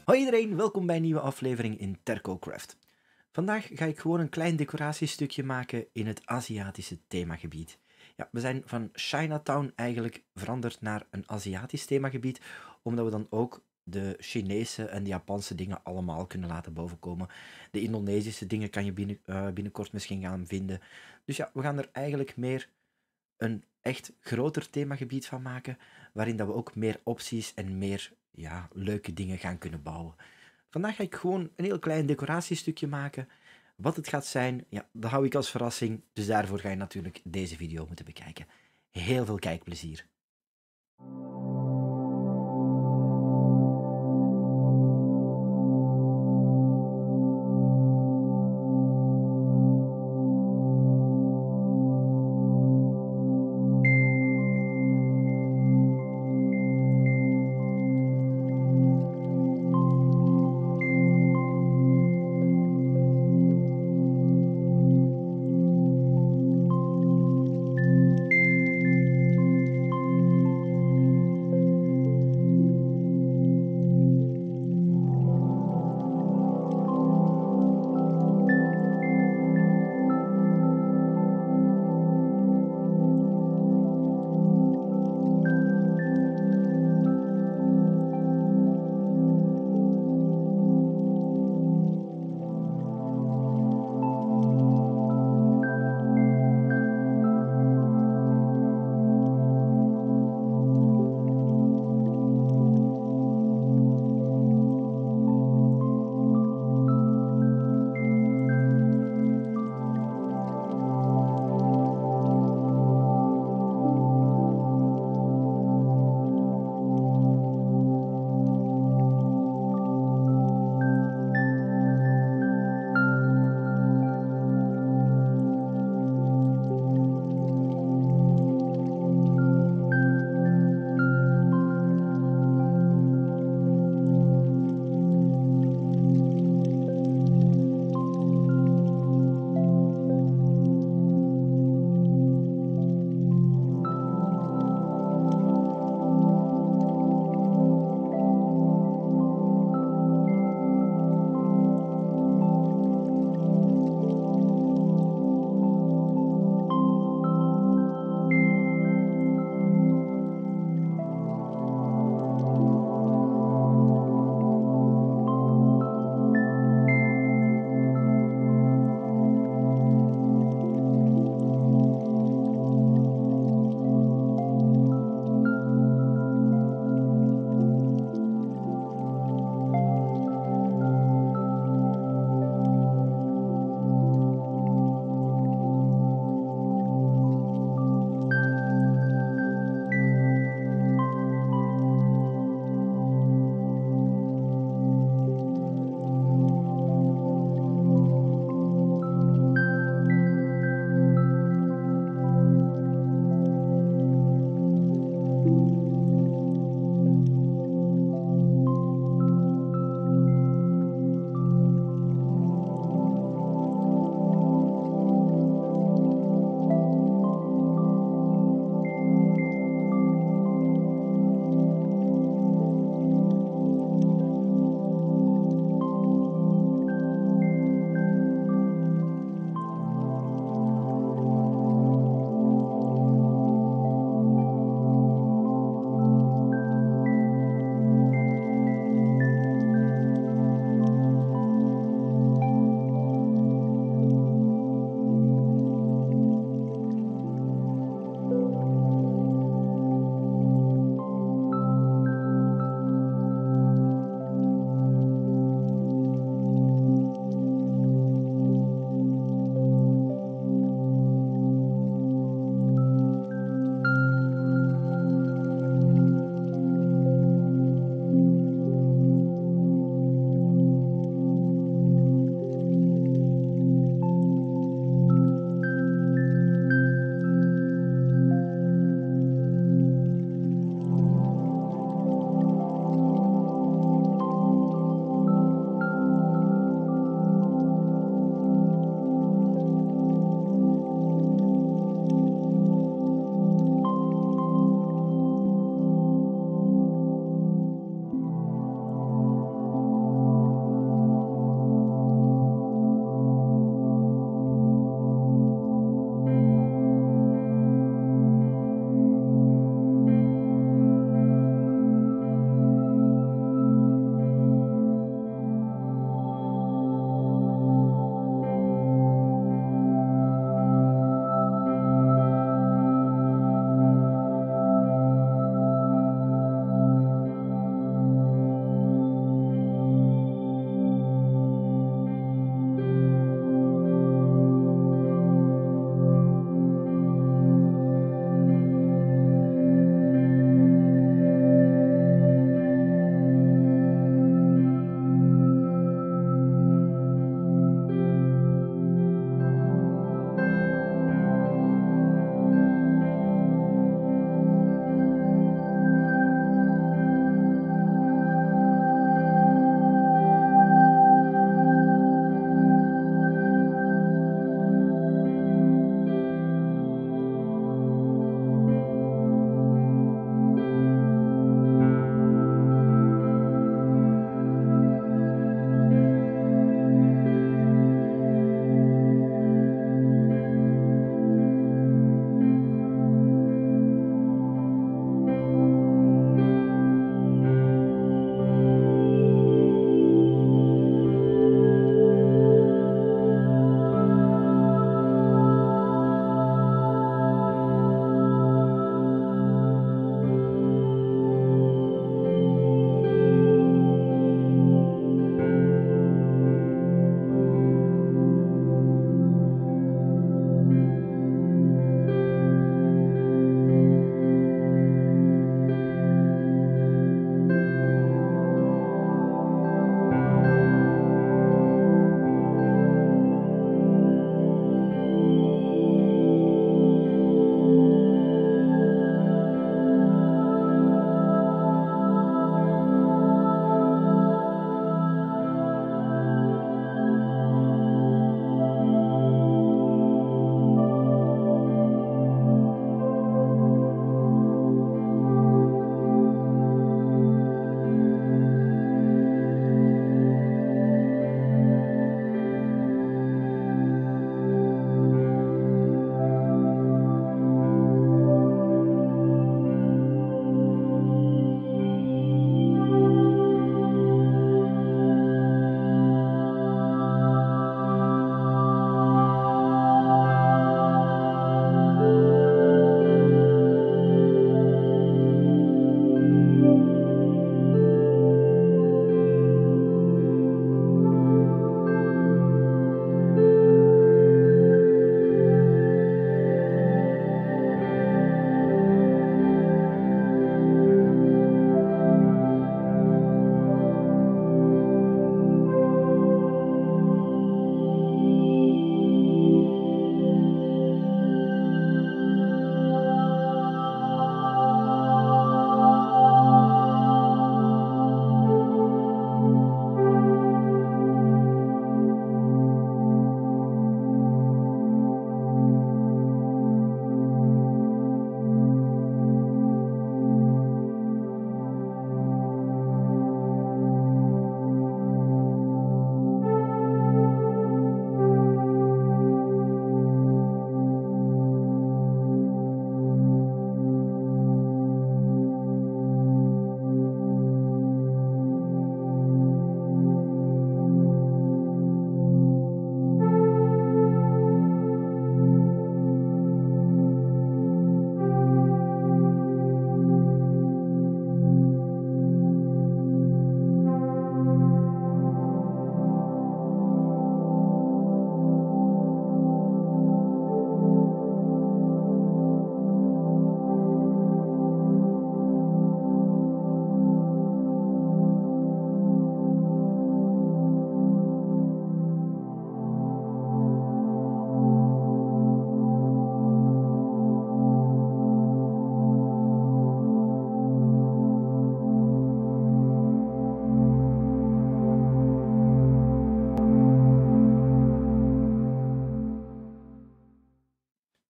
Hoi iedereen, welkom bij een nieuwe aflevering in TercoCraft. Vandaag ga ik gewoon een klein decoratiestukje maken in het Aziatische themagebied. Ja, we zijn van Chinatown eigenlijk veranderd naar een Aziatisch themagebied, omdat we dan ook de Chinese en de Japanse dingen allemaal kunnen laten bovenkomen. De Indonesische dingen kan je binnenkort misschien gaan vinden. Dus ja, we gaan er eigenlijk meer een echt groter themagebied van maken, waarin dat we ook meer opties en meer leuke dingen gaan kunnen bouwen. Vandaag ga ik gewoon een heel klein decoratiestukje maken. Wat het gaat zijn, ja, dat hou ik als verrassing, dus daarvoor ga je natuurlijk deze video moeten bekijken. Heel veel kijkplezier.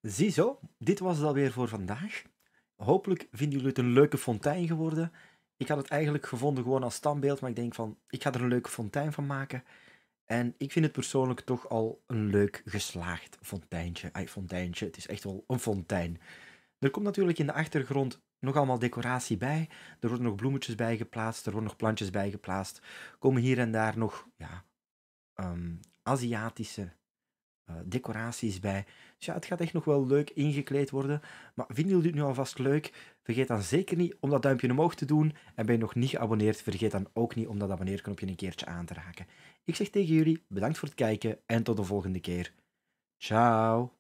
Ziezo, dit was het alweer voor vandaag. Hopelijk vinden jullie het een leuke fontein geworden. Ik had het eigenlijk gevonden gewoon als standbeeld, maar ik denk van, ik ga er een leuke fontein van maken. En ik vind het persoonlijk toch al een leuk geslaagd fonteintje. Fonteintje, het is echt wel een fontein. Er komt natuurlijk in de achtergrond nog allemaal decoratie bij. Er worden nog bloemetjes bij geplaatst, er worden nog plantjes bij geplaatst. Komen hier en daar nog Aziatische decoraties bij. Dus ja, het gaat echt nog wel leuk ingekleed worden. Maar vinden jullie dit nu alvast leuk? Vergeet dan zeker niet om dat duimpje omhoog te doen. En ben je nog niet geabonneerd, vergeet dan ook niet om dat abonneerknopje een keertje aan te raken. Ik zeg tegen jullie, bedankt voor het kijken en tot de volgende keer. Ciao!